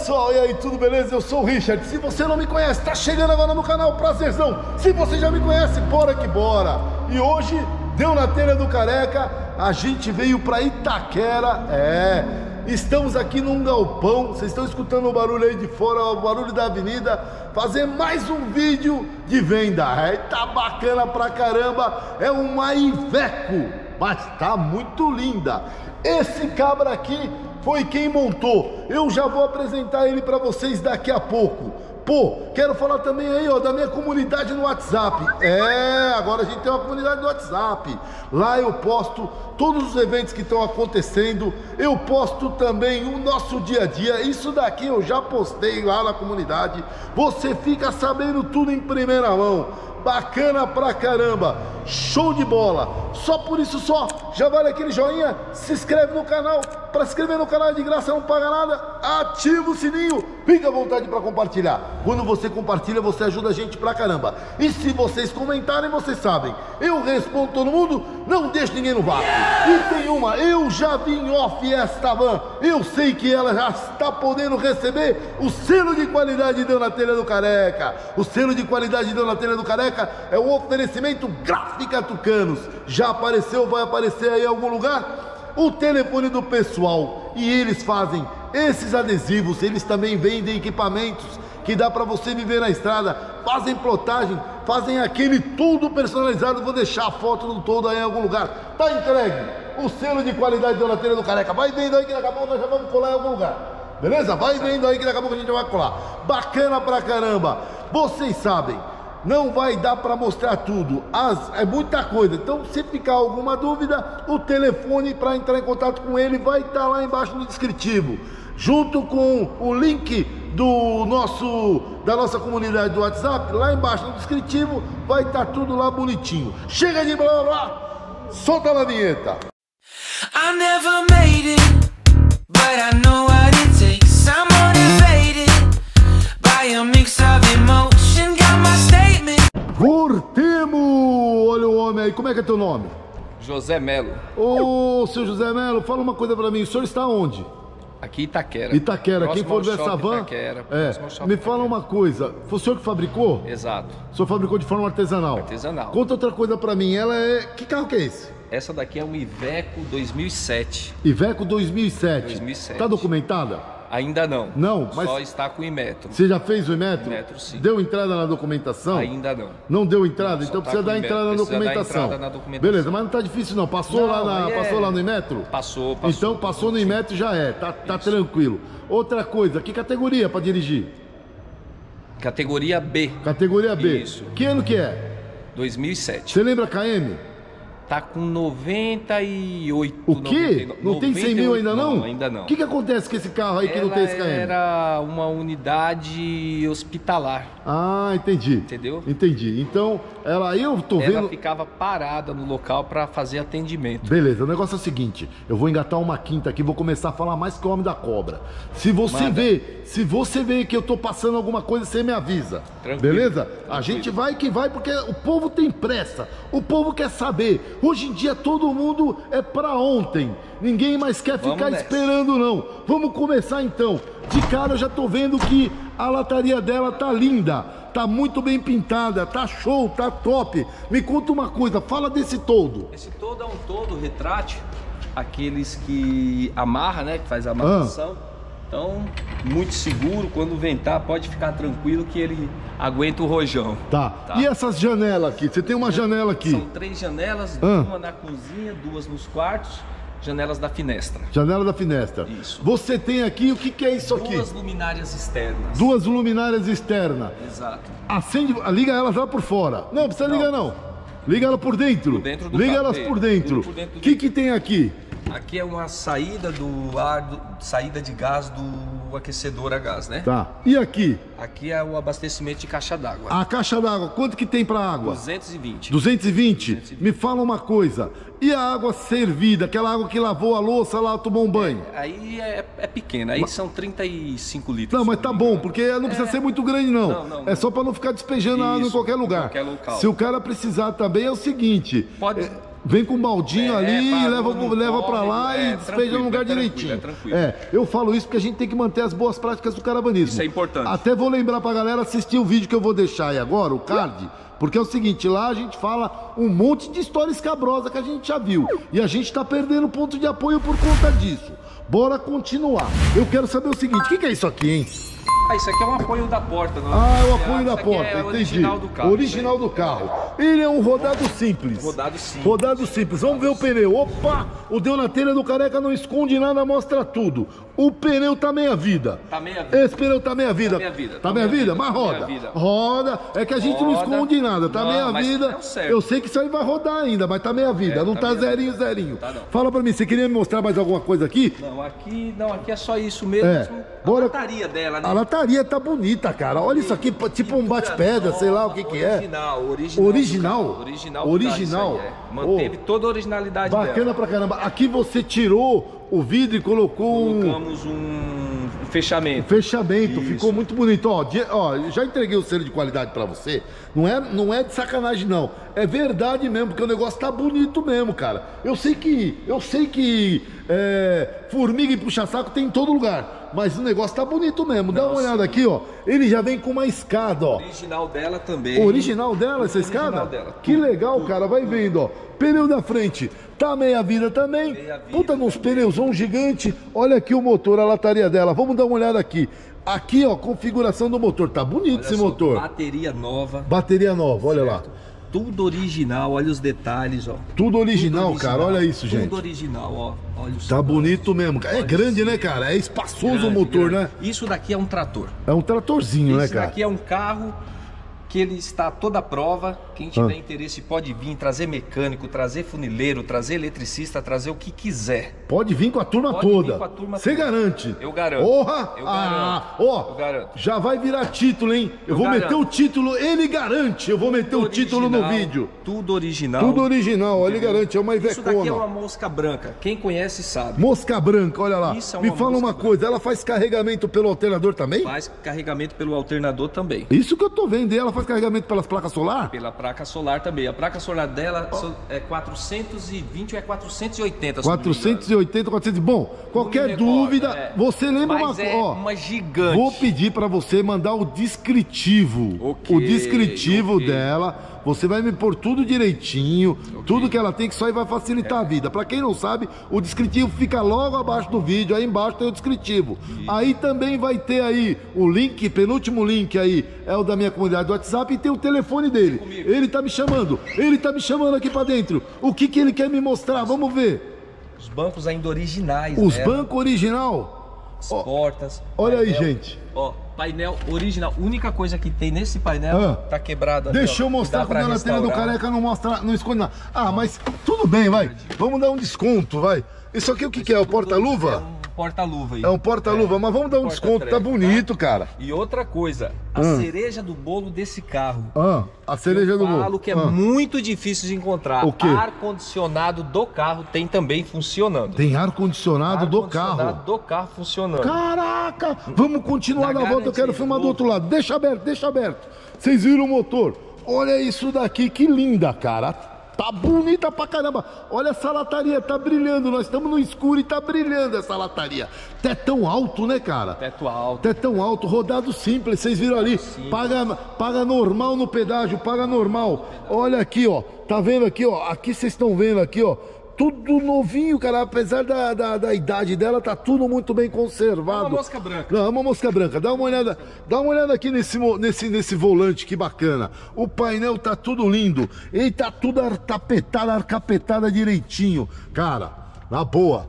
pessoal, e aí, tudo beleza? Eu sou o Richard. Se você não me conhece, tá chegando agora no canal, prazerzão. Se você já me conhece, bora que bora. E hoje, deu na telha do Careca, a gente veio pra Itaquera, estamos aqui num galpão, vocês estão escutando o barulho aí de fora, o barulho da avenida, fazer mais um vídeo de venda. Tá bacana pra caramba, é uma Iveco, mas tá muito linda. Esse cabra aqui foi quem montou, eu já vou apresentar ele pra vocês daqui a pouco. Pô, quero falar também aí, ó, da minha comunidade no WhatsApp. Agora a gente tem uma comunidade no WhatsApp. Lá eu posto todos os eventos que estão acontecendo. Eu posto também o nosso dia a dia. Isso daqui eu já postei lá na comunidade. Você fica sabendo tudo em primeira mão. Bacana pra caramba, show de bola. Só por isso só, já vale aquele joinha, se inscreve no canal. Para se inscrever no canal é de graça, não paga nada. Ativa o sininho, fica à vontade para compartilhar. Quando você compartilha, você ajuda a gente pra caramba. E se vocês comentarem, vocês sabem, eu respondo todo mundo, não deixo ninguém no vácuo. E tem uma, eu já vi em off esta van, eu sei que ela já está podendo receber o selo de qualidade Deu na Telha do Careca. O selo de qualidade Deu na Telha do Careca é um oferecimento Gráfica Tucanos. Já apareceu, vai aparecer aí em algum lugar o telefone do pessoal, e eles fazem esses adesivos. Eles também vendem equipamentos que dá para você viver na estrada, fazem plotagem, fazem aquele tudo personalizado. Vou deixar a foto do todo aí em algum lugar. Tá entregue o selo de qualidade Deu na Telha do Careca. Vai vendo aí que daqui a pouco nós já vamos colar em algum lugar, beleza? Vai vendo aí que daqui a pouco a gente vai colar. Bacana pra caramba. Vocês sabem, não vai dar para mostrar tudo, é muita coisa. Então, se ficar alguma dúvida, o telefone para entrar em contato com ele vai estar lá embaixo no descritivo, junto com o link da nossa comunidade do WhatsApp. Lá embaixo no descritivo vai estar tudo lá bonitinho. Chega de blá blá blá, solta a vinheta. I never made it, but I know what it takes. I'm motivated by a mix of emotion. Got my statement. Voltemos! Olha o homem aí, como é que é teu nome? José Melo. Ô, seu José Melo, fala uma coisa pra mim, o senhor está onde? Aqui em Itaquera. Itaquera, quem for ver essa van, me fala uma coisa, foi o senhor que fabricou? Exato. O senhor fabricou de forma artesanal? Artesanal. Conta outra coisa pra mim, ela é... Que carro que é esse? Essa daqui é uma Iveco 2007. Iveco 2007. 2007. Tá documentada? Ainda não. Não, mas... Só está com o Imetro. Você já fez o Imetro? Imetro, sim. Deu entrada na documentação? Ainda não. Não deu entrada? Não, então tá precisa dar entrada na documentação. Beleza, mas não tá difícil não. Passou, passou lá no Imetro? Passou. Então passou no Imetro, já é. Tá tranquilo. Outra coisa, que categoria para dirigir? Categoria B. Categoria B. Isso. Que ano que é? 2007. Você lembra KM? Tá com 98. O quê? 99, não tem 100 mil ainda não? Não, ainda não. O que acontece com esse carro aí que não tem esse KM? Era uma unidade hospitalar. Ah, entendi. Entendeu? Entendi. Então, eu tô vendo... Ela ficava parada no local para fazer atendimento. Beleza, o negócio é o seguinte, eu vou engatar uma quinta aqui, vou começar a falar mais que o homem da cobra. Se você vê que eu tô passando alguma coisa, você me avisa. Tranquilo. Beleza? Tranquilo. A gente vai que vai, porque o povo tem pressa, o povo quer saber. Hoje em dia todo mundo é pra ontem, ninguém mais quer ficar esperando não. Vamos começar então. De cara eu já tô vendo que a lataria dela tá linda, tá muito bem pintada, tá show, tá top. Me conta uma coisa, fala desse toldo. Esse toldo é um toldo retrátil, aqueles que amarra, né, que faz a amarração. Então, muito seguro, quando ventar pode ficar tranquilo que ele aguenta o rojão. Tá. E essas janelas aqui? Você tem uma janela aqui? São 3 janelas, uma na cozinha, 2 nos quartos. Janelas da finestra. Janela da finestra. Isso. Você tem aqui, o que é isso aqui? 2 luminárias externas. 2 luminárias externas. Exato. Acende, liga elas lá por fora. Não, precisa ligar não. Liga ela por dentro. Liga elas por dentro. O que tem aqui? Aqui é uma saída do ar, saída de gás do aquecedor a gás, né? Tá. E aqui? Aqui é o abastecimento de caixa d'água. A caixa d'água, quanto que tem para água? 220. 220? Me fala uma coisa. E a água servida, aquela água que lavou a louça lá, tomou um banho? Aí é pequena, aí são 35 litros. Não, mas tá bom, porque não precisa ser muito grande não. É só para não ficar despejando a água em qualquer lugar. Em qualquer local. Se o cara precisar também é o seguinte... Vem com um baldinho ali, não leva pra corre, lá e despeja no lugar direitinho. tranquilo. Eu falo isso porque a gente tem que manter as boas práticas do caravanismo. Isso é importante. Até vou lembrar pra galera assistir o vídeo que eu vou deixar aí agora, o card, porque é o seguinte, lá a gente fala um monte de história escabrosa que a gente já viu. E a gente tá perdendo ponto de apoio por conta disso. Bora continuar. Eu quero saber o seguinte, o que é isso aqui, hein? Isso aqui é um apoio da porta. Não? Ah, o apoio da porta, é entendi. Original do carro. Original do carro. Ele é um rodado simples. Rodado simples. Rodado simples. Vamos ver o pneu. Opa! O Deu na Telha do Careca não esconde nada, mostra tudo. O pneu tá meia vida. Tá meia vida. Esse pneu tá meia vida. Tá meia vida? Mas roda. Roda. É que a gente não esconde nada. Tá meia vida. Eu sei que isso aí vai rodar ainda, mas tá meia vida. Não tá zerinho. Tá, não. Fala pra mim, você queria me mostrar mais alguma coisa aqui? Não, aqui é só isso mesmo. Bora. A lataria dela, né? A lataria tá bonita, cara. Olha isso aqui, tipo um bate-pedra, sei lá o que é. Original? Manteve toda a originalidade dela. Bacana pra caramba. Aqui você tirou o vidro e Colocamos um fechamento. Fechamento, ficou muito bonito. Ó, já entreguei o selo de qualidade pra você. Não é de sacanagem, não. É verdade mesmo, porque o negócio tá bonito mesmo, cara. Eu sei que formiga e puxa-saco tem em todo lugar, mas o negócio tá bonito mesmo. Dá uma olhada aqui, ó. Ele já vem com uma escada, ó. Original dela também. Original dela, essa escada? Original dela. Que legal, cara. Vai vendo, ó. Pneu da frente tá meia vida também. Puta, nos pneuzão gigante. Olha aqui o motor, a lataria dela. Vamos dar uma olhada aqui. Aqui, ó, configuração do motor. Tá bonito esse motor. Bateria nova. Bateria nova, olha lá. Tudo original, olha os detalhes, ó. Tudo original, cara, olha isso, gente. Tudo original, ó. Olha tá bonito mesmo. É grande, né, cara? É espaçoso o motor, né? Isso daqui é um trator. É um tratorzinho, né, cara? Isso daqui é um carro que ele está toda à prova. Quem tiver interesse pode vir, trazer mecânico, trazer funileiro, trazer eletricista, trazer o que quiser. Pode vir com a turma toda. Você garante? Eu garanto. Porra! Eu garanto. Já vai virar título, hein? Eu vou meter o título, ele garante. Eu vou meter o título no vídeo. Tudo original. Tudo original, ele garante. É uma Ivecona. Isso daqui é uma mosca branca. Quem conhece sabe. Mosca branca, olha lá. Me fala uma coisa, ela faz carregamento pelo alternador também? Faz carregamento pelo alternador também. Isso que eu tô vendo. E ela faz carregamento pelas placas solar? Pela placa solar também. A placa solar dela é 420 ou é 480? 480, 400. Bom, qualquer dúvida, você lembra uma coisa? Uma gigante. Vou pedir pra você mandar o descritivo. O descritivo dela. Você vai me pôr tudo direitinho, tudo que ela tem, que só aí vai facilitar a vida. Pra quem não sabe, o descritivo fica logo abaixo do vídeo, aí embaixo tem o descritivo. Aí também vai ter aí o link, penúltimo link aí, é o da minha comunidade do WhatsApp, e tem o telefone dele. Ele tá me chamando aqui pra dentro. O que ele quer me mostrar? Vamos ver. Os bancos ainda originais. Os bancos original? As portas. Olha aí, gente. Ó, painel original. Única coisa que tem nesse painel tá quebrada. Deixa eu mostrar com a Telha do Careca, não esconde nada. Mas tudo bem, vai. Vamos dar um desconto, vai. Isso aqui o que é? O porta-luva? Porta-luva aí. É um porta-luva, mas vamos dar um desconto, tá bonito, cara. E outra coisa, a cereja do bolo desse carro. A cereja do bolo. Eu falo que é muito difícil de encontrar. O quê? Ar-condicionado do carro tem também funcionando. Tem ar-condicionado do carro? Ar-condicionado do carro funcionando. Caraca! Vamos continuar na volta, eu quero filmar do outro lado. Deixa aberto. Vocês viram o motor? Olha isso daqui, que linda, cara. Tá bonita pra caramba. Olha essa lataria, tá brilhando. Nós estamos no escuro e tá brilhando essa lataria. Tetão alto, né, cara? Tetão alto, rodado simples. Vocês viram ali? Paga normal no pedágio, paga normal. Olha aqui, ó. Tá vendo aqui, ó? Aqui vocês estão vendo aqui, ó. Tudo novinho, cara. Apesar da idade dela, tá tudo muito bem conservado. É uma mosca branca. Não, é uma mosca branca. Dá uma olhada aqui nesse volante, que bacana. O painel tá tudo lindo. Ele tá tudo arcapetado direitinho. Cara, na boa,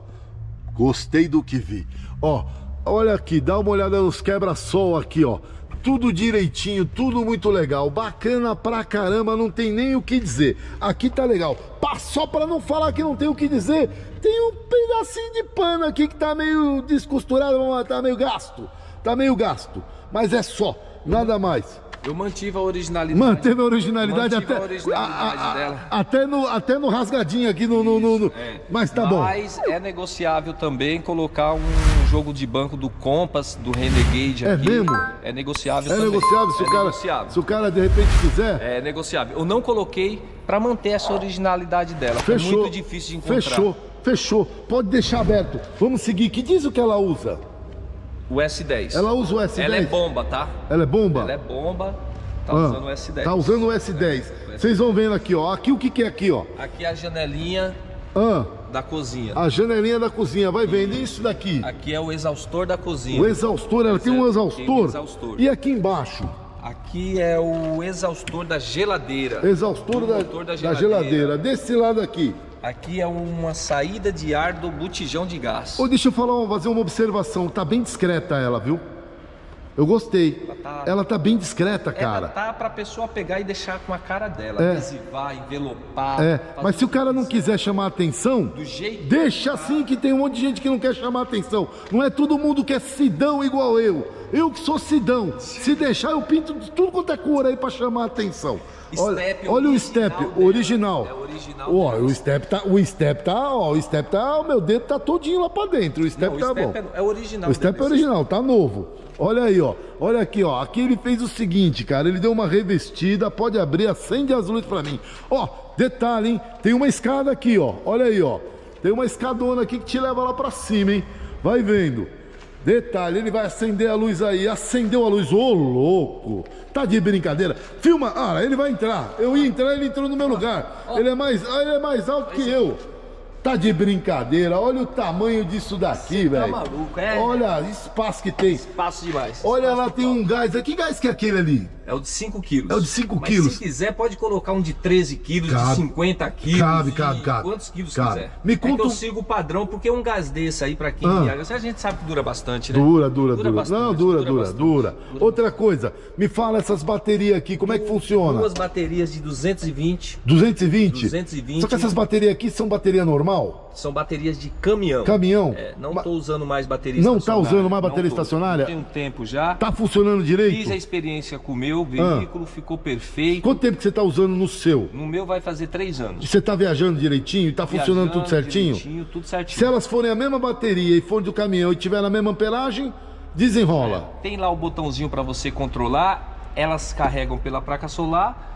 gostei do que vi. Ó, olha aqui, dá uma olhada nos quebra-sol aqui, ó. Tudo direitinho, tudo muito legal. Bacana pra caramba, não tem nem o que dizer. Aqui tá legal. Só pra não falar que não tem o que dizer, tem um pedacinho de pano aqui que tá meio descosturado, tá meio gasto. Mas é só, nada mais. Eu mantive a originalidade. Manteve a originalidade Mantive até. a originalidade dela. Até no rasgadinho aqui no. É. Mas tá bom. Mas é negociável também colocar um jogo de banco do Compass, do Renegade aqui. É mesmo? É negociável É também. negociável se o cara de repente quiser. É negociável. Eu não coloquei pra manter essa originalidade dela. Fechou. É muito difícil de encontrar. Fechou. Pode deixar aberto. Vamos seguir. Que diz o que ela usa? O S10. Ela usa o S10? Ela é bomba, tá? Ela é bomba? Ela é bomba. Tá usando o S10. Tá usando o S10. Vocês vão vendo aqui, ó. Aqui o que é aqui, ó? Aqui é a janelinha da cozinha. A janelinha da cozinha. Vai vendo isso daqui. Aqui é o exaustor da cozinha. O exaustor, ela tem um exaustor. Tem um exaustor. E aqui embaixo? Aqui é o exaustor da geladeira. Exaustor motor da geladeira. Desse lado aqui. Aqui é uma saída de ar do botijão de gás. Ô, deixa eu fazer uma observação. Tá bem discreta ela, viu? Eu gostei. Ela tá bem discreta, cara. Ela tá pra pessoa pegar e deixar com a cara dela. Adesivar, envelopar. Mas se o cara não quiser chamar atenção, do jeito deixa assim, que tem um monte de gente que não quer chamar atenção. Não é todo mundo que é sidão igual eu. Eu que sou sidão. Se deixar, eu pinto de tudo quanto é cor aí pra chamar atenção. Olha o step original. É original. Ó, o step tá, o meu dedo tá todinho lá pra dentro. O step tá bom. É original. O step é original, tá novo. Olha aí, ó. Olha aqui, ó. Aqui ele fez o seguinte, cara. Ele deu uma revestida. Pode abrir, acende as luzes pra mim. Ó, detalhe, hein? Tem uma escada aqui, ó. Olha aí, ó. Tem uma escadona aqui que te leva lá pra cima, hein? Vai vendo. Detalhe, ele vai acender a luz aí. Acendeu a luz. Ô, louco. Tá de brincadeira. Filma. Ah, ele vai entrar. Eu ia entrar, ele entrou no meu lugar. Ele é mais alto que eu. Tá de brincadeira, olha o tamanho disso daqui, velho. Tá maluco, Olha o espaço que tem. Espaço demais. Olha lá, tem um gás. Que gás que é aquele ali? É o de 5 quilos. É o de 5 Mas quilos. se quiser, pode colocar um de 13 quilos, de 50 quilos. Cabe. Quantos quilos Cabe. quiser. Me conta que eu sigo o padrão, porque um gás desse aí, pra quem viaja, a gente sabe que dura bastante, né? Dura. Bastante, Não, dura. Outra coisa, me fala essas baterias aqui, como é que funciona? Duas baterias de 220. 220? 220. Só que essas baterias aqui são bateria normal? São baterias de caminhão. Caminhão? Não tô usando mais bateria não estacionária. Não tá usando mais bateria estacionária? Tem um tempo já. Tá funcionando direito? Fiz a experiência com o meu veículo, ficou perfeito. Quanto tempo que você tá usando no seu? No meu vai fazer 3 anos. E você tá viajando direitinho? E tá funcionando tudo certinho? Tudo certinho. Se elas forem a mesma bateria e for do caminhão e tiver a mesma amperagem, desenrola. Tem lá o botãozinho para você controlar. Elas carregam pela placa solar,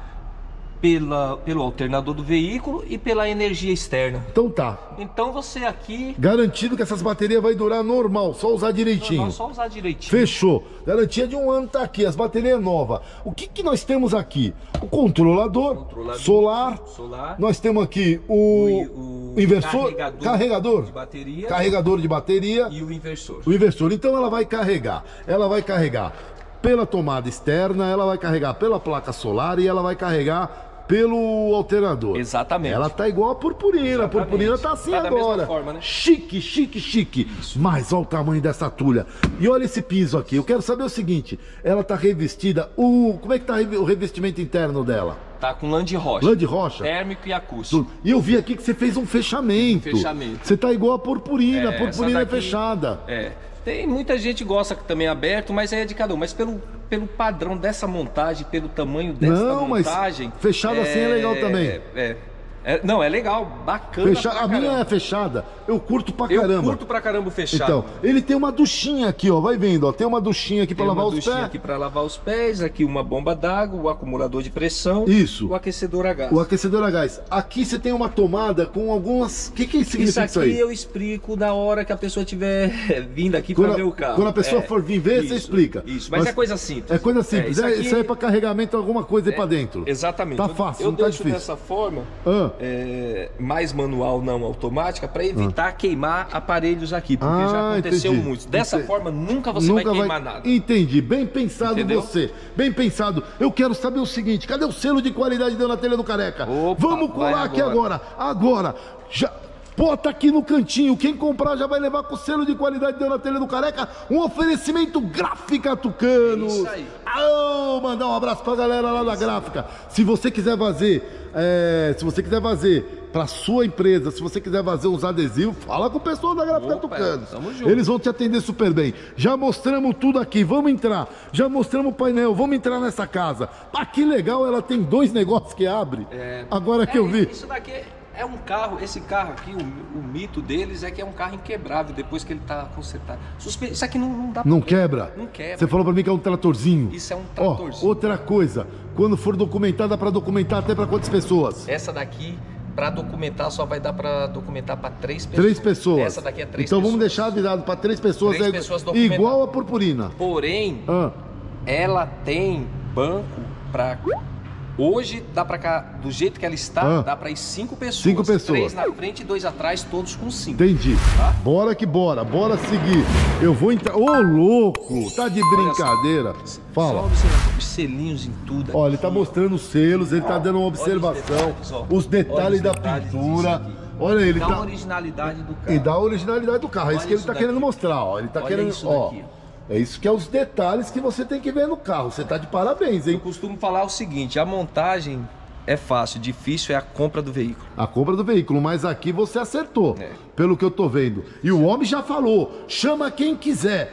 pelo alternador do veículo e pela energia externa. Então tá. Então você aqui... Garantido que essas baterias vai durar normal, só usar direitinho. Normal, só usar direitinho. Fechou. Garantia de 1 ano tá aqui, as baterias novas. O que nós temos aqui? O controlador solar. Nós temos aqui o inversor, carregador de bateria. Carregador de bateria. E o inversor. O inversor. Então ela vai carregar pela tomada externa, ela vai carregar pela placa solar e ela vai carregar pelo alternador. Exatamente. Ela tá igual a purpurina. Exatamente. A purpurina tá assim agora. Da mesma forma, né? Chique. Isso. Mas olha o tamanho dessa tulha. E olha esse piso aqui. Eu quero saber o seguinte. Ela tá revestida. Como é que tá o revestimento interno dela? Tá com lã de rocha. Lã de rocha? Térmico e acústico. E eu vi aqui que você fez um fechamento. Você tá igual a purpurina. A purpurina daqui é fechada. Tem muita gente que gosta também aberto, mas é de cada um. Mas pelo padrão dessa montagem, pelo tamanho dessa montagem... Mas fechado assim é legal também. Não, é legal, bacana. A minha é fechada, eu curto pra caramba. Eu curto pra caramba o fechado. Então, ele tem uma duchinha aqui, ó, vai vendo, ó. Tem uma duchinha aqui pra lavar os pés. Tem uma duchinha aqui pra lavar os pés, aqui uma bomba d'água, o acumulador de pressão. Isso. O aquecedor a gás. O aquecedor a gás. Aqui você tem uma tomada com algumas... O que significa isso aí? Isso aqui eu explico na hora que a pessoa estiver vindo aqui pra ver o carro. Quando a pessoa for vir ver, você explica. Isso, mas é coisa simples. É coisa simples. Isso aí é pra carregamento, alguma coisa aí pra dentro. Exatamente. Tá fácil, não tá deixo difícil. dessa forma, mais manual, não automática, para evitar queimar aparelhos aqui, porque já aconteceu muito. Dessa forma, nunca vai queimar nada. Entendi. Bem pensado. Entendeu? Você. Bem pensado. Eu quero saber o seguinte, cadê o selo de qualidade da telha do Careca? Opa, vamos colar aqui agora. Agora. Já... Bota aqui no cantinho, quem comprar já vai levar com o selo de qualidade da telha do Careca um oferecimento Gráfica Tucanos. Isso aí. Mandar um abraço pra galera lá da Gráfica. Se você quiser fazer se você quiser fazer para sua empresa, se você quiser fazer uns adesivos, fala com o pessoal da Gráfica Tucanos. Eles vão te atender super bem. Já mostramos tudo aqui, vamos entrar. Já mostramos o painel, vamos entrar nessa casa. Ah, que legal, ela tem 2 negócios que abre. Agora que eu vi. Isso daqui é um carro, esse carro aqui, o mito deles é que é um carro inquebrável depois que ele tá consertado. Isso aqui não dá pra... Não quebra? Não quebra. Você falou pra mim que é um tratorzinho. Isso é um tratorzinho. Outra coisa, quando for documentar, dá pra documentar até pra quantas pessoas? Essa daqui... Para documentar, só vai dar para documentar para 3 pessoas. 3 pessoas. Essa daqui é 3 então pessoas. Vamos deixar avisado para 3 pessoas. 3 pessoas documentar. Igual a purpurina. Porém, ela tem banco para... Hoje, dá para cá, do jeito que ela está, dá para ir 5 pessoas. 5 pessoas. 3 na frente e 2 atrás, todos com 5. Entendi. Tá? Bora que bora. Bora seguir. Eu vou entrar... Ô, louco! Tá de brincadeira. Fala. Só observar os selinhos em tudo. Olha, ele tá mostrando os selos, ele tá dando uma observação. Os detalhes da pintura. Olha, ele dá tá... a originalidade do carro. E dá a originalidade do carro. É isso que ele tá querendo mostrar, ó. Ele tá querendo... Isso daqui, ó. É isso que é os detalhes que você tem que ver no carro. Você tá de parabéns, hein? Eu costumo falar o seguinte, a montagem é fácil, difícil é a compra do veículo. A compra do veículo, mas aqui você acertou, pelo que eu tô vendo. E o homem já falou, chama quem quiser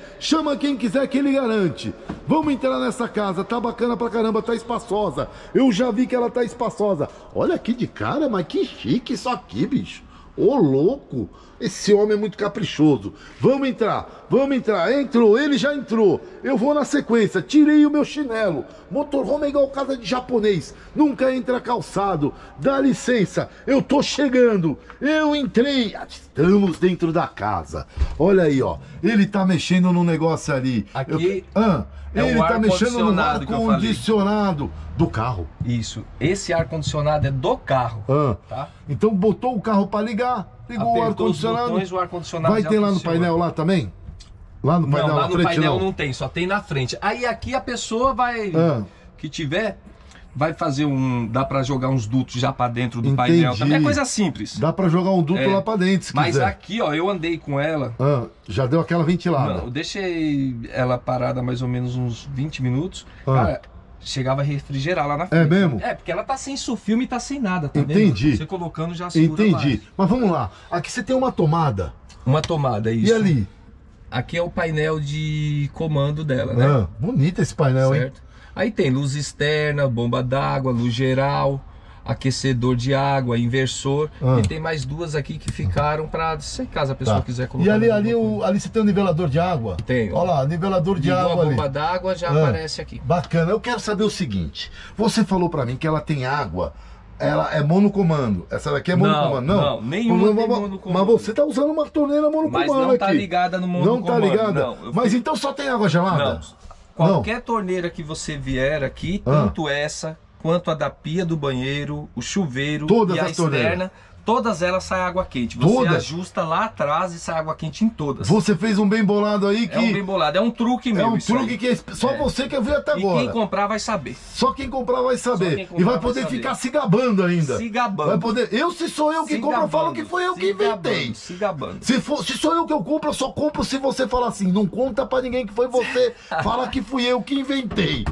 que ele garante. Vamos entrar nessa casa, tá bacana pra caramba, tá espaçosa. Eu já vi que ela tá espaçosa. Olha aqui de cara, mas que chique isso aqui, bicho. Ô, louco, esse homem é muito caprichoso. Vamos entrar, entrou, ele já entrou. Eu vou na sequência, tirei o meu chinelo. Motorhome é igual casa de japonês, nunca entra calçado. Dá licença, eu tô chegando. Eu entrei, estamos dentro da casa. Olha aí, ó, ele tá mexendo no negócio ali. Aqui ele tá mexendo no ar-condicionado do carro. Isso, esse ar-condicionado é do carro, tá? Então botou o carro para ligar, ligou o ar-condicionado. O ar-condicionado vai ter lá no painel lá também? Lá no painel, não, lá na no frente painel não tem, só tem na frente. Aí aqui a pessoa vai, que tiver, vai fazer dá pra jogar uns dutos já pra dentro do painel. Também é coisa simples. Dá pra jogar um duto lá pra dentro, se mas quiser. aqui, ó, eu andei com ela. Já deu aquela ventilada. Não, eu deixei ela parada mais ou menos uns 20 minutos. Cara, chegava a refrigerar lá na frente. É mesmo? É, porque ela tá sem sulfilme e tá sem nada, tá Entendi. vendo? Você colocando já segura Entendi. mais. Mas vamos lá. Aqui você tem uma tomada. Uma tomada, isso. E ali? Aqui é o painel de comando dela, né? Bonito esse painel, certo? Aí tem luz externa, bomba d'água, luz geral, aquecedor de água, inversor. E tem mais 2 aqui que ficaram para se caso a pessoa quiser colocar. E ali você tem um nivelador de água? Tem. Olha lá, nivelador de água ali. A bomba d'água já aparece aqui. Bacana. Eu quero saber o seguinte. Você falou para mim que ela tem água. Ela é monocomando. Essa daqui é monocomando, não? Não, nenhuma tem monocomando. Mas você tá usando uma torneira monocomando aqui. Mas não tá ligada no monocomando. Não tá ligada? Não, mas então só tem água gelada? Não. Qualquer torneira que você vier aqui, tanto essa quanto a da pia do banheiro, o chuveiro todas e a as externa, torneiras. Todas elas saem água quente. Você ajusta lá atrás e sai água quente em todas. Você fez um bem bolado aí que... É um bem bolado, é um truque meu. É um truque que só você que eu vi até agora. E quem comprar vai saber. Só quem comprar vai saber. E vai poder ficar se gabando ainda. Se gabando. Vai poder... Se sou eu que compro, eu falo que foi eu que inventei. Se gabando. Se sou eu que eu compro, eu só compro se você falar assim. Não conta pra ninguém que foi você. Fala que fui eu que inventei.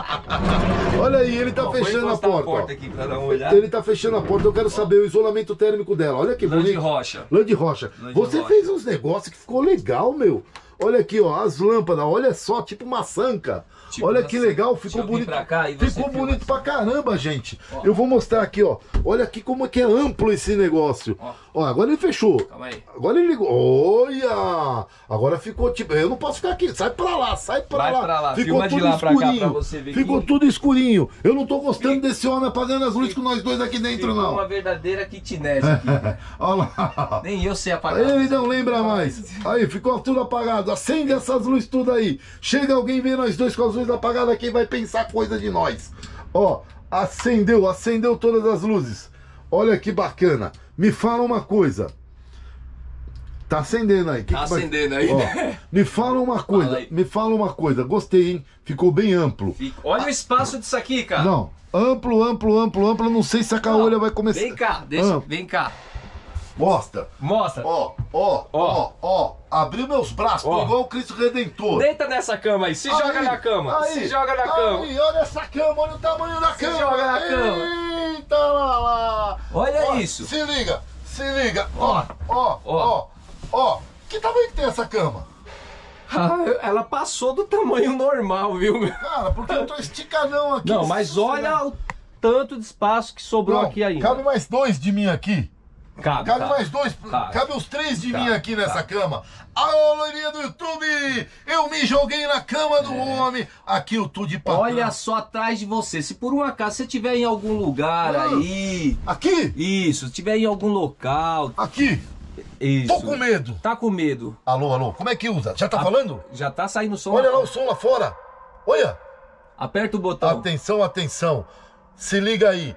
Olha aí, ele tá fechando a porta. Aqui pra dar uma olhada. Ele tá fechando a porta. Eu quero saber o isolamento térmico dela. Olha que bonito. Lã de rocha. Lã de rocha. Você fez uns negócios que ficou legal, meu. Olha aqui, ó, as lâmpadas. Olha só, tipo maçanca. Olha que legal, ficou bonito. Ficou bonito pra caramba, gente. Eu vou mostrar aqui, ó. Olha aqui como é que é amplo esse negócio. Ó, agora ele fechou. Calma aí. Agora ele ligou. Olha! Agora ficou tipo. Eu não posso ficar aqui. Sai pra lá, sai pra lá. Pra lá. Ficou tudo lá escurinho. pra cá pra você ver ficou tudo escurinho. Eu não tô gostando desse homem apagando as luzes com nós dois aqui dentro, não. Uma verdadeira kitnet aqui. Olha lá. Nem eu sei apagar. Ele não lembra mais. Aí, ficou tudo apagado. Acende essas luzes tudo aí. Chega alguém ver nós dois com as luzes apagadas aqui e vai pensar coisa de nós. Ó, acendeu todas as luzes. Olha que bacana. Me fala uma coisa. Tá acendendo aí. Tá acendendo aí, né? Me fala uma coisa. Gostei, hein? Ficou bem amplo. Olha o espaço disso aqui, cara. Não, amplo. Não sei se a caolha vai começar. Vem cá, vem cá. Mostra. Ó. Abriu meus braços, tô igual o Cristo Redentor. Deita nessa cama aí, joga na cama. Aí, se joga na cama. Olha essa cama, olha o tamanho da cama. Se joga na cama. Eita lá. Olha Ó, isso. Se liga. Ó. Que tamanho que tem essa cama? Ela passou do tamanho normal, viu, meu? Cara, porque eu tô esticadão aqui. Não, mas olha o tanto de espaço que sobrou aqui ainda. Cabe mais 2 de mim aqui. Cabe mais 2. Cabe os 3 de mim aqui nessa cama. Alô, loirinha do YouTube! Eu me joguei na cama do homem. Aqui eu tô de patrão. Olha só atrás de você. Se por um acaso você estiver em algum lugar aí... Aqui? Isso, se estiver em algum local... Aqui? Isso. Tô com medo. Tá com medo. Alô, como é que usa? Já tá falando? Já tá saindo som. Olha lá o som lá fora. Olha. Aperta o botão. Atenção. Se liga aí.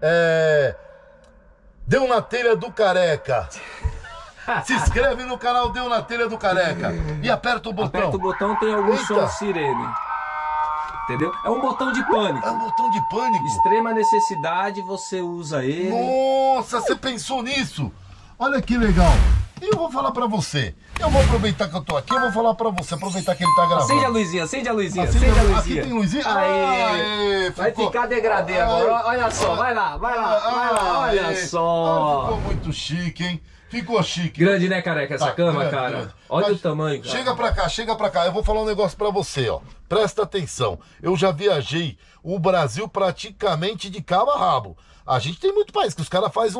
Deu na telha do Careca. Se inscreve no canal Deu na Telha do Careca. E aperta o botão. Aperta o botão, tem algum som de sirene. Entendeu? É um botão de pânico. É um botão de pânico. Extrema necessidade, você usa ele. Nossa, você pensou nisso? Olha que legal. E eu vou falar pra você. Eu vou aproveitar que eu tô aqui, eu vou falar pra você, aproveitar que ele tá gravando. Acende a luzinha. Acende a luzinha. Aqui tem luzinha? Aê, vai ficar degradê agora. Olha só, vai lá. Olha só. Ficou muito chique, hein? Ficou chique. Grande, né, Careca, essa cama, grande, cara? grande. Olha Mas o tamanho, cara. Chega pra cá. Eu vou falar um negócio pra você, ó. Presta atenção. Eu já viajei o Brasil praticamente de cabo a rabo. A gente tem muito país, que os caras fazem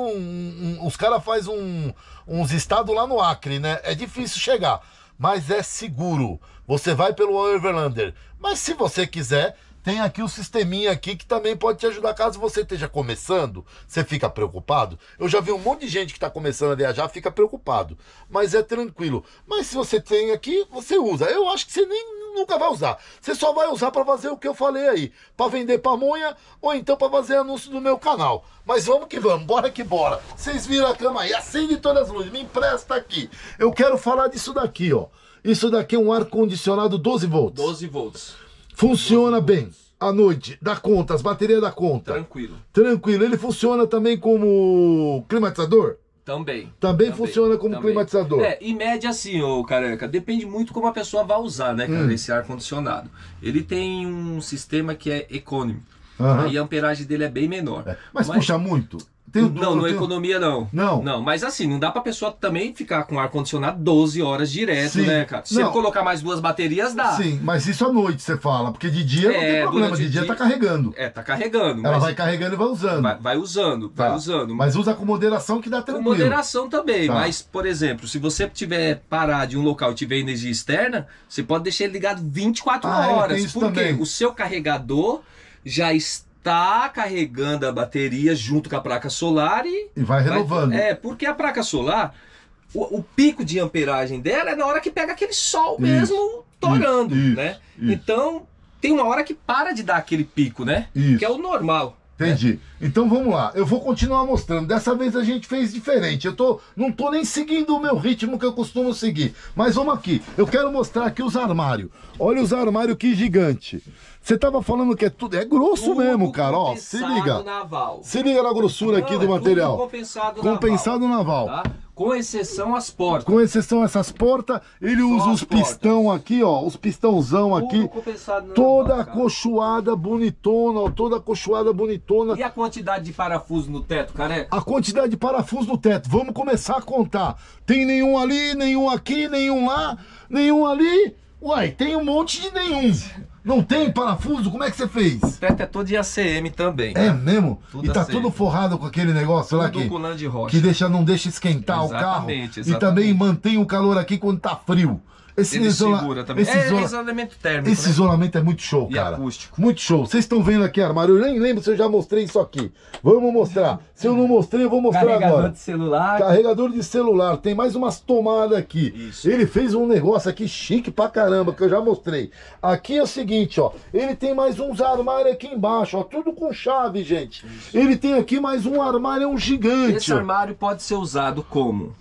uns estados lá no Acre, né? É difícil chegar, mas é seguro. Você vai pelo Overlander. Mas se você quiser, tem aqui o sisteminha aqui que também pode te ajudar caso você esteja começando. Você fica preocupado? Eu já vi um monte de gente que está começando a viajar, fica preocupado. Mas é tranquilo. Mas se você tem aqui, você usa. Eu acho que você nunca vai usar. Você só vai usar para fazer o que eu falei aí. Para vender pamonha ou então para fazer anúncio do meu canal. Mas vamos que vamos, bora que bora. Vocês viram a cama aí, acende todas as luzes, me empresta aqui. Eu quero falar disso daqui, ó. Isso daqui é um ar-condicionado 12 volts. 12 volts. Funciona bem à noite, dá conta, as baterias dá conta. Tranquilo. Ele funciona também como climatizador? Também funciona como climatizador. Em média assim, ô Careca, depende muito como a pessoa vai usar, né, cara, esse ar-condicionado. Ele tem um sistema que é economy. Aí a amperagem dele é bem menor. Mas puxa muito? Não, economia não. Não, mas assim, não dá pra pessoa também ficar com ar-condicionado 12 horas direto, né, cara? Se ele colocar mais 2 baterias, dá. Sim, mas isso à noite você fala, porque de dia não tem problema, de dia tá carregando. Tá carregando. Ela vai carregando e vai usando. Vai usando. Mas usa com moderação que dá tranquilo. Com moderação também, mas, por exemplo, se você tiver parar de um local e tiver energia externa, você pode deixar ele ligado 24 horas. Porque o seu carregador já está carregando a bateria junto com a placa solar e vai renovando. Porque a placa solar, o pico de amperagem dela é na hora que pega aquele sol mesmo torando, né? Então tem uma hora que para de dar aquele pico, né? Que é o normal. Entendi. Então vamos lá, eu vou continuar mostrando. Dessa vez a gente fez diferente. Não tô nem seguindo o meu ritmo que eu costumo seguir. Mas vamos aqui, eu quero mostrar aqui os armários. Olha os armários que gigante. Você tava falando que é tudo, é grosso tudo mesmo, cara, ó, se liga. Naval. Se liga na grossura aqui do material. Compensado naval. Tá? Com exceção as portas. Com exceção essas portas, ele usa os pistão aqui, ó, os pistãozão aqui. Toda acolchoada bonitona, ó, toda acolchoada bonitona. E a quantidade de parafuso no teto, Careca? A quantidade de parafuso no teto, vamos começar a contar. Tem nenhum ali, nenhum aqui, nenhum lá, nenhum ali. Uai, tem um monte de nenhum. Não tem parafuso? Como é que você fez? O teto é todo de ACM também. É mesmo? Tudo e tá ACM. Tudo forrado com aquele negócio lá tudo com lã de rocha. que não deixa esquentar o carro. Exatamente. E também mantém o calor aqui quando tá frio. Ele segura também. Isolamento térmico. Esse isolamento é muito show, cara. Acústico. Muito show. Vocês estão vendo aqui armário. Eu nem lembro se eu já mostrei isso aqui. Vamos mostrar. Se eu não mostrei, eu vou mostrar agora. De celular. Carregador de celular. Tem mais umas tomadas aqui. Isso. Ele fez um negócio aqui chique pra caramba, que eu já mostrei. Aqui é o seguinte, ó. Ele tem mais uns armários aqui embaixo, ó. Tudo com chave, gente. Isso. Ele tem aqui mais um armário gigante. Esse armário pode ser usado como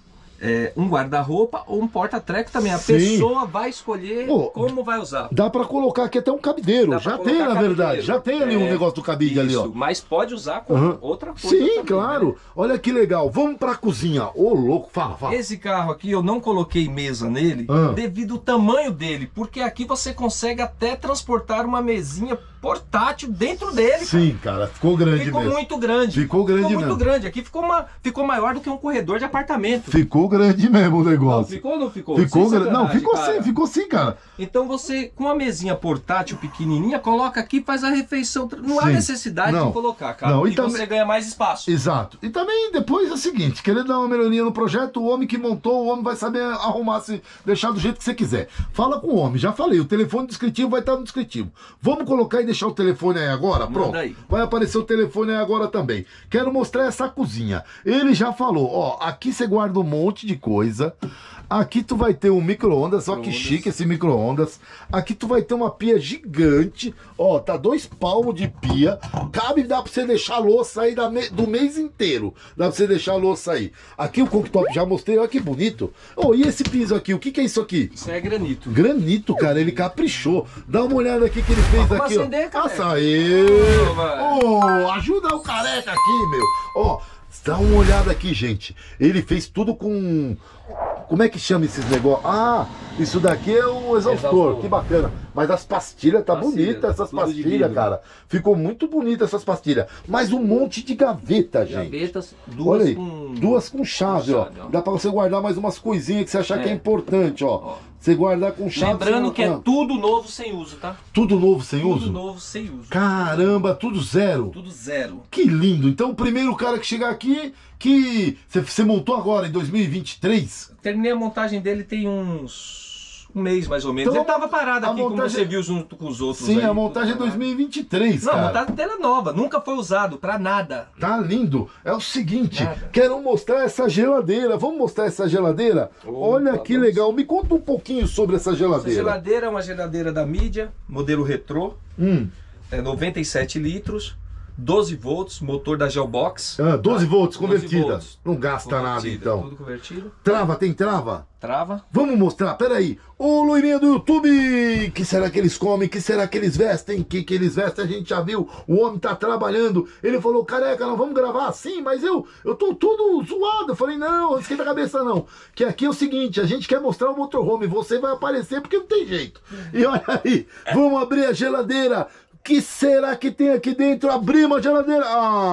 um guarda-roupa ou um porta-treco também. A pessoa vai escolher como vai usar. Dá pra colocar aqui até um cabideiro. Já tem, na verdade. Já tem ali um negócio do cabide ali, ó. Mas pode usar com outra coisa. Sim, também, claro. Né? Olha que legal. Vamos pra cozinha. Ô, louco, fala. Esse carro aqui, eu não coloquei mesa nele devido ao tamanho dele. Porque aqui você consegue até transportar uma mesinha portátil dentro dele. Sim, cara, ficou grande mesmo. Muito grande. Ficou grande mesmo. Muito grande. Aqui ficou maior do que um corredor de apartamento. Ficou grande mesmo o negócio. Não, ficou ou não ficou? Ficou grande. Não, ficou sim, cara. Então você, com uma mesinha portátil pequenininha, coloca aqui e faz a refeição. Não há necessidade de colocar, cara. Não, e também você ganha mais espaço. Exato. E também depois é o seguinte, querendo dar uma melhoria no projeto, o homem que montou, o homem vai saber arrumar, se deixar do jeito que você quiser. Fala com o homem, já falei, o telefone descritivo vai estar no descritivo. Vamos colocar e deixar o telefone aí agora? Pronto. Vai aparecer o telefone aí agora também. Quero mostrar essa cozinha. Ele já falou, ó, aqui você guarda um monte de coisa. Aqui tu vai ter um micro-ondas, ó que chique esse micro-ondas. Aqui tu vai ter uma pia gigante. Ó, tá 2 palmos de pia. Dá pra você deixar a louça aí do mês inteiro. Dá pra você deixar a louça aí. Aqui o cooktop já mostrei, olha que bonito. Oh, e esse piso aqui, o que é isso aqui? Isso é granito. Granito, cara, ele caprichou. Dá uma olhada aqui que ele fez aqui, acender, ó. Açaí! Ajuda o careca aqui, meu. Ó, dá uma olhada aqui, gente. Ele fez tudo com... Como é que chama esses negócios? Ah, isso daqui é o exaustor, que bacana. Mas as pastilhas, tá bonita essas pastilhas, cara. Ficou muito bonita essas pastilhas. Mas um monte de gaveta, gente. Gavetas, duas com chave, ó. Dá pra você guardar mais umas coisinhas que você achar que é importante, ó. Você guardar com chave. Lembrando que é tudo novo sem uso, tá? Tudo novo sem uso? Tudo novo sem uso. Caramba, tudo zero? Tudo zero. Que lindo. Então o primeiro cara que chegar aqui, que você montou agora em 2023? Terminei a montagem dele tem um mês mais ou menos. Então, ele tava parado aqui, como você viu junto com os outros. Sim, aí, a montagem é 2023, cara. Não, a montagem dele é nova, nunca foi usado pra nada. Tá lindo. É o seguinte, quero mostrar essa geladeira. Vamos mostrar essa geladeira? Olha que legal. Me conta um pouquinho sobre essa geladeira. Essa geladeira é uma geladeira da Mídia, modelo retrô. É 97 litros. 12 volts, motor da Geobox. 12 volts, convertida. Não gasta nada, então. Tudo convertido. Trava, tem trava? Trava. Vamos mostrar, peraí. Ô, loirinha do YouTube, que será que eles comem? Que será que eles vestem? Que eles vestem, a gente já viu. O homem tá trabalhando. Ele falou, careca, nós vamos gravar assim, mas eu tô todo zoado. Eu falei, não esquenta a cabeça não. Que aqui é o seguinte, a gente quer mostrar o motorhome. Você vai aparecer porque não tem jeito. E olha aí, vamos abrir a geladeira. Que será que tem aqui dentro? Abrimos a geladeira.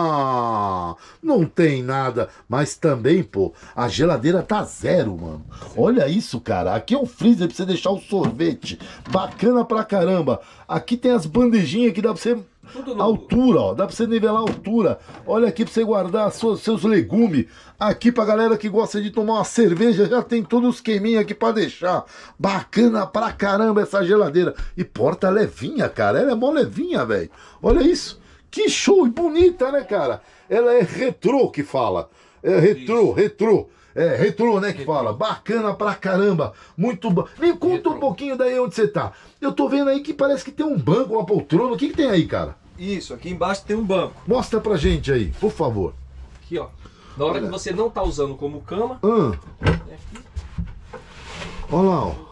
Ah, não tem nada. Mas também, pô, a geladeira tá zero, mano. Olha isso, cara. Aqui é um freezer pra você deixar o sorvete. Bacana pra caramba. Aqui tem as bandejinhas que dá pra você... altura, ó, dá pra você nivelar a altura. Olha aqui pra você guardar seus legumes. Aqui pra galera que gosta de tomar uma cerveja, já tem todo o esqueminha aqui pra deixar. Bacana pra caramba essa geladeira. E porta levinha, cara. Ela é mó levinha, velho. Olha isso. Que show e bonita, né, cara? Ela é retrô que fala. É retrô. É, retrô, né, que fala. Bacana pra caramba. Muito bom. Me conta um pouquinho daí onde você tá. Eu tô vendo aí que parece que tem um banco, uma poltrona. O que tem aí, cara? Isso, aqui embaixo tem um banco. Mostra pra gente aí, por favor. Aqui, ó. Na hora que você não tá usando como cama. Olha lá, ó.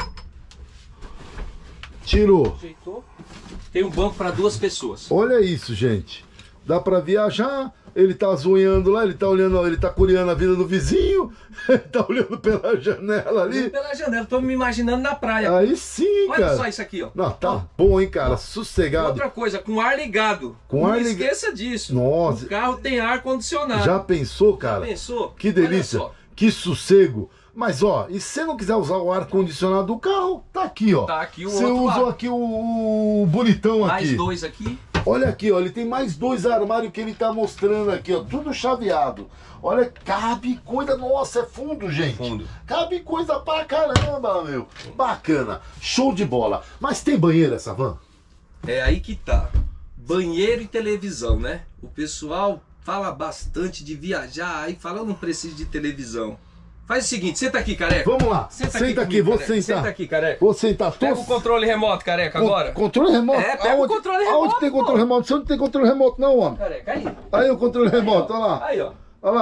Tirou. Ajeitou. Tem um banco para 2 pessoas. Olha isso, gente. Dá pra viajar. Ele tá zoiando lá, ele tá olhando, ele tá curiando a vida do vizinho, ele tá olhando pela janela ali. Pela janela, tô me imaginando na praia. Aí sim, olha, cara. Olha só isso aqui, ó. Não, tá bom, hein, cara, sossegado. Outra coisa, com ar ligado. Não esqueça disso. Nossa. O carro tem ar condicionado. Já pensou, cara? Já pensou? Que delícia, que sossego. Mas, ó, e se você não quiser usar o ar condicionado do carro, tá aqui, ó. Tá aqui o você outro usou lado. Aqui o bonitão aqui. Mais 2 aqui. Olha aqui, ó, ele tem mais 2 armários que ele tá mostrando aqui, ó, tudo chaveado. Olha, cabe coisa, nossa, é fundo, gente. Fundo. Cabe coisa pra caramba, meu. Bacana, show de bola. Mas tem banheiro essa van? É aí que tá. Banheiro e televisão, né? O pessoal fala bastante de viajar, aí fala, eu não preciso de televisão. Faz o seguinte, senta aqui, careca. Vamos lá, senta aqui, vou sentar. Senta aqui, careca. Vou sentar. Pega o controle remoto, careca, agora. Controle remoto? É, pega o controle remoto. Aonde tem controle remoto? Você não tem controle remoto não, homem. Careca, aí. Aí o controle remoto, olha lá. Aí, ó. Olha lá.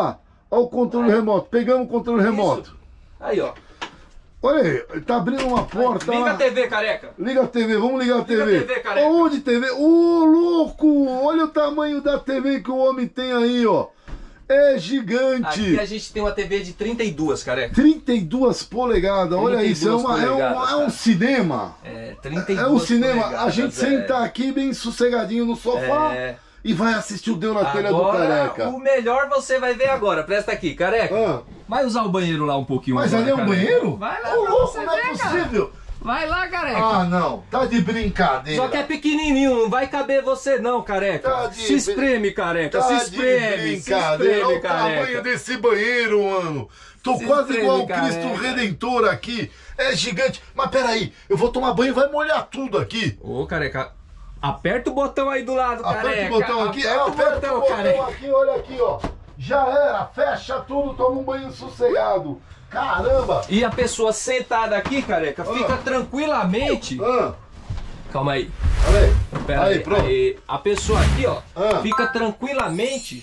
Olha o controle remoto. Pegamos o controle remoto. Aí, ó. Olha aí, tá abrindo uma porta. Liga lá. a TV, careca. Liga a TV, vamos ligar a TV. Liga a TV, careca. Onde TV? Ô, louco! Olha o tamanho da TV que o homem tem aí, ó. É gigante. Aqui a gente tem uma TV de 32, careca. 32 polegadas, olha 32 isso, polegadas, é um cinema. É, 32 É um cinema, polegadas, a gente senta aqui bem sossegadinho no sofá e vai assistir o Deu na Telha do Careca. O melhor você vai ver agora, presta aqui, careca. Vai usar o banheiro lá um pouquinho. Mas agora, ali é um careca. banheiro? Vai lá, Ô, louco, você não é ver, possível. Cara. Vai lá, careca. Ah, não, tá de brincadeira. Só que é pequenininho, não vai caber você não, careca. Tá se espreme, careca, tá se espreme, de brincadeira. Olha o tamanho desse banheiro, mano. Tô quase igual o Cristo Redentor aqui. É gigante. Mas peraí, eu vou tomar banho e vai molhar tudo aqui. Ô, careca, aperta o botão aí do lado, careca. Aperta o botão aqui, aperta o botão aqui, olha aqui, ó. Já era, fecha tudo, toma um banho sossegado. Caramba! E a pessoa sentada aqui, careca, fica tranquilamente. Calma aí. Pera aí, pronto. Aí. A pessoa aqui, ó, fica tranquilamente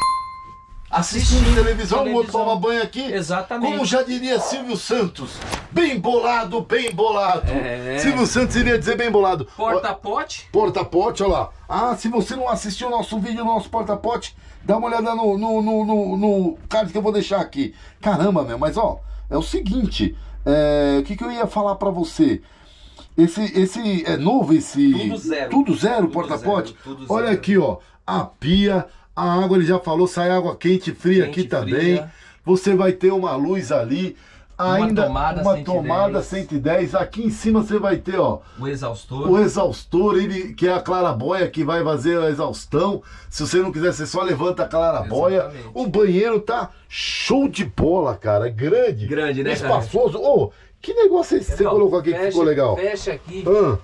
assistindo televisão, o outro toma banho aqui. Exatamente. Como já diria Silvio Santos, bem bolado, bem bolado. Silvio Santos iria dizer bem bolado. Porta-pote? Porta-pote, olha lá. Ah, se você não assistiu o nosso vídeo, nosso porta-pote, dá uma olhada no card que eu vou deixar aqui. Caramba, meu, mas ó, é o seguinte, o que eu ia falar pra você? Esse é novo esse... Tudo zero porta-pote? Olha aqui, ó, a pia, a água, ele já falou, sai água quente e fria aqui também. Você vai ter uma luz ali. Ainda uma tomada 110. Aqui em cima você vai ter, ó, o exaustor. O exaustor, ele que é a clarabóia que vai fazer a exaustão. Se você não quiser, você só levanta a clarabóia. O banheiro tá show de bola, cara. Grande. Grande, né, espaçoso. Ô, que negócio é esse que você colocou aqui que ficou legal? Fecha aqui.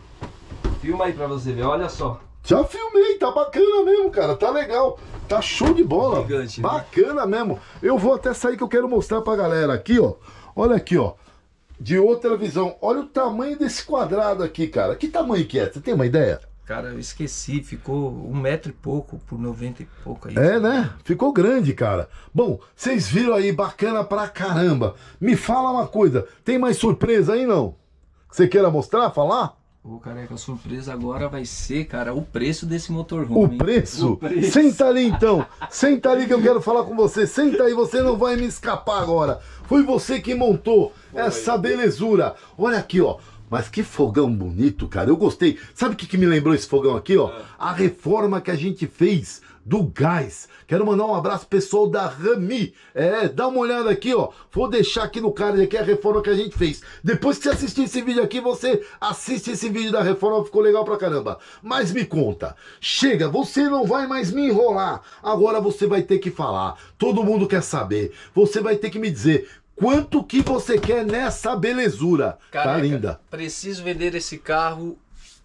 Filma aí pra você ver, olha só. Já filmei, tá bacana mesmo, cara. Tá legal. Tá show de bola. Gigante, bacana mesmo. Eu vou até sair que eu quero mostrar pra galera aqui, ó. Olha aqui, ó. De outra visão. Olha o tamanho desse quadrado aqui, cara. Que tamanho que é? Você tem uma ideia? Cara, eu esqueci. Ficou 1 metro e pouco por 90 e pouco aí. É, né? Ficou grande, cara. Bom, vocês viram aí, bacana pra caramba. Me fala uma coisa. Tem mais surpresa aí, não? Você queira mostrar, falar? Ô, careca, a surpresa agora vai ser, cara, o preço desse motorhome. O preço? Senta ali então. Senta ali que eu quero falar com você. Senta aí, você não vai me escapar agora. Foi você que montou essa belezura. Olha aqui, ó. Mas que fogão bonito, cara. Eu gostei. Sabe o que me lembrou esse fogão aqui, ó? A reforma que a gente fez do gás. Quero mandar um abraço pessoal da Rami. Dá uma olhada aqui, ó. Vou deixar aqui no card aqui a reforma que a gente fez. Depois que você assistir esse vídeo aqui, você assiste esse vídeo da reforma, ficou legal pra caramba. Mas me conta, chega, você não vai mais me enrolar. Agora você vai ter que falar. Todo mundo quer saber. Você vai ter que me dizer quanto que você quer nessa belezura. Careca, tá linda. Preciso vender esse carro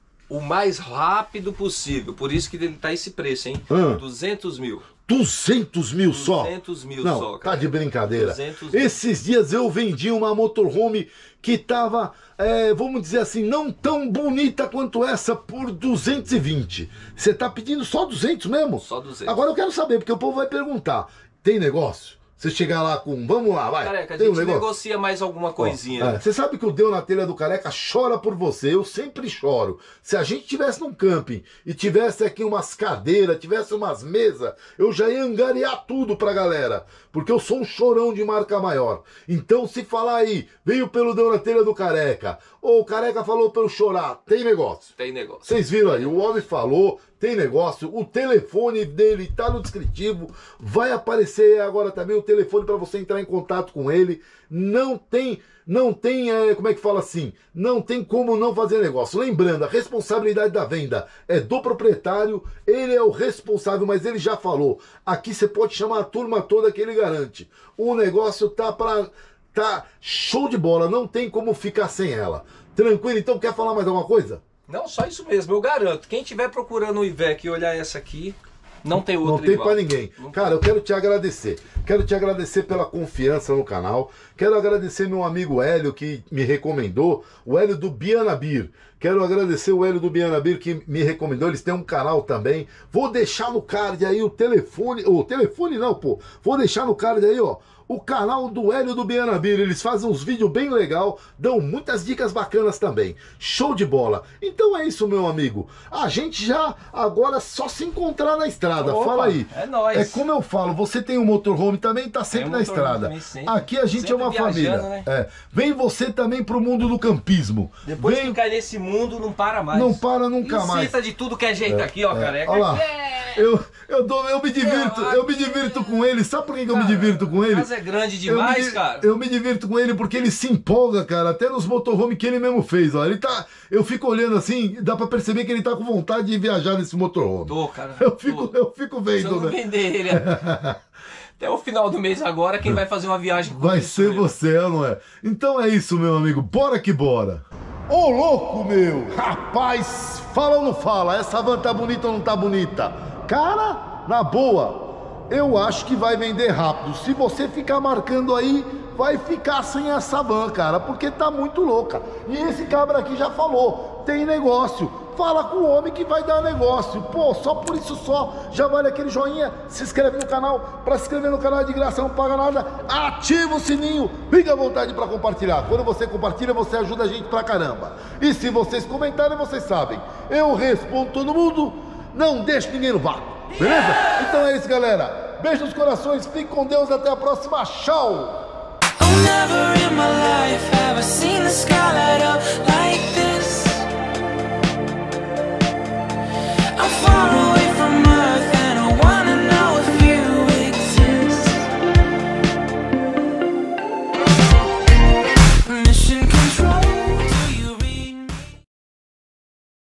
o mais rápido possível. Por isso que ele tá esse preço, hein? 200 mil. 200 mil só? 200 mil não, só, cara. Tá de brincadeira. 200 mil. Esses dias eu vendi uma motorhome que tava, vamos dizer assim, não tão bonita quanto essa por 220. Você tá pedindo só 200 mesmo? Só 200. Agora eu quero saber, porque o povo vai perguntar. Tem negócio? Você chegar lá com, vamos lá, vai. Careca, a gente negocia mais alguma coisinha. Você sabe que o Deu na Telha do Careca chora por você, eu sempre choro. Se a gente tivesse num camping e tivesse aqui umas cadeiras, tivesse umas mesas, eu já ia angariar tudo pra galera. Porque eu sou um chorão de marca maior. Então se falar aí, veio pelo Deu na Telha do Careca, ou o Careca falou pra eu chorar, tem negócio. Tem negócio. Vocês viram aí, o homem falou, tem negócio, o telefone dele tá no descritivo, vai aparecer agora também o telefone para você entrar em contato com ele. Não tem, como é que fala assim? Não tem como não fazer negócio. Lembrando, a responsabilidade da venda é do proprietário, ele é o responsável, mas ele já falou. Aqui você pode chamar a turma toda que ele garante. O negócio tá show de bola, não tem como ficar sem ela. Tranquilo? Então quer falar mais alguma coisa? Não, só isso mesmo, eu garanto. Quem estiver procurando o Ivec e olhar essa aqui, Não tem outro Não tem igual. pra ninguém. Cara, eu quero te agradecer. Quero te agradecer pela confiança no canal. Quero agradecer meu amigo Hélio, que me recomendou. O Hélio do Bianabir. Quero agradecer o Hélio do Bianabir, que me recomendou. Eles têm um canal também. Vou deixar no card aí o telefone. O telefone não, pô. Vou deixar no card aí, ó, o canal do Hélio do Bianabir. Eles fazem uns vídeos bem legal, dão muitas dicas bacanas também. Show de bola. Então é isso, meu amigo. A gente já agora só se encontrar na estrada. Opa, fala aí. É nóis. É como eu falo, você tem um motorhome também, tá sempre na estrada. Também, sempre. Aqui a gente Sempre é uma família. né? É. Vem você também pro mundo do campismo. Depois Vem... que cai nesse mundo, não para mais. Não para nunca mais. Incita de tudo que é jeito aqui, ó, careca. Olha lá. Eu me divirto com ele. Sabe por que eu me divirto com ele? A casa é grande demais, cara. Eu me divirto com ele porque ele se empolga, cara. Até nos motorhome que ele mesmo fez, ó. Ele tá. Eu fico olhando assim, dá pra perceber que ele tá com vontade de viajar nesse motorhome. Tô, cara. Eu fico vendo, né? Vender ele. Até o final do mês agora, quem vai fazer uma viagem comigo? Vai ser você, não é? Então é isso, meu amigo. Bora que bora. Ô, louco, meu! Rapaz, fala ou não fala? Essa van tá bonita ou não tá bonita? Cara, na boa, eu acho que vai vender rápido. Se você ficar marcando aí, vai ficar sem essa van, cara, porque tá muito louca. E esse cabra aqui já falou, tem negócio. Fala com o homem que vai dar negócio. Pô, só por isso só, já vale aquele joinha, se inscreve no canal. Pra se inscrever no canal é de graça, não paga nada. Ativa o sininho, fica à vontade pra compartilhar. Quando você compartilha, você ajuda a gente pra caramba. E se vocês comentarem, vocês sabem, eu respondo todo mundo, não deixo ninguém no vácuo. Beleza? Então é isso, galera. Beijo nos corações, fique com Deus, até a próxima. Tchau! Oh, never in my life have I seen the sky light up like this. I'm far away.